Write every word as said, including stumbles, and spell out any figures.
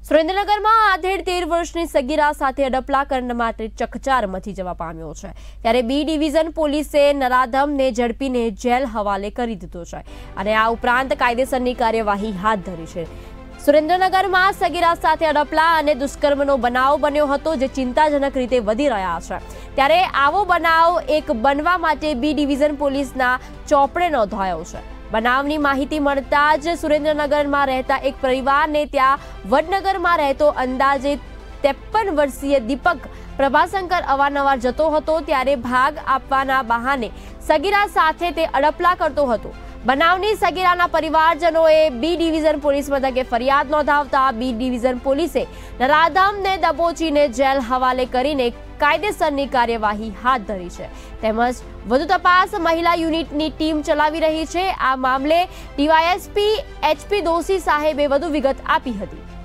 સુરેન્દ્રનગરમાં આધેડ તેર વર્ષની સગીરા સાથે અડપલા કરવા માટે ચકચાર મચી જવા પામ્યો છે। ત્યારે બી ડિવિઝન પોલીસે નરાધમને ઝડપીને જેલ હવાલે કરી દીધો છે અને આ ઉપરાંત કાયદેસરની કાર્યવાહી હાથ ધરી છે। સુરેન્દ્રનગરમાં સગીરા સાથે અડપલા અને દુષ્કર્મનો બનાવ બન્યો હતો, જે ચિંતાજનક રીતે વધી રહ્યા છે। ત્યારે આવો બનાવ એક બનવા માટે બી ડિવિઝન પોલીસના ચોપડે નોંધાયો છે। બનાવની માહિતી મળતા જ સુરેન્દ્રનગરમાં રહેતા એક પરિવારને ત્યાં વડનગરમાં રહેતો અંદાજે ત્રેપન વર્ષીય દીપક પ્રભાશંકર અવારનવાર જતો હતો, ત્યારે ભાગ આપવાના બહાને સગીરા સાથે તે અડપલા કરતો હતો। બનાવની સગીરાના પરિવારજનોએ બી ડિવિઝન પોલીસ મથકે ફરિયાદ નોંધાવતા બી ડિવિઝન પોલીસે નરાધમને દબોચીને જેલ હવાલે કરીને કાયદેસરની કાર્યવાહી હાથ ધરી છે, તેમજ વધુ તપાસ મહિલા યુનિટની ટીમ ચલાવી રહી છે। આ મામલે ડીવાયએસપી એચપી દોશી સાહેબે વધુ વિગત આપી હતી।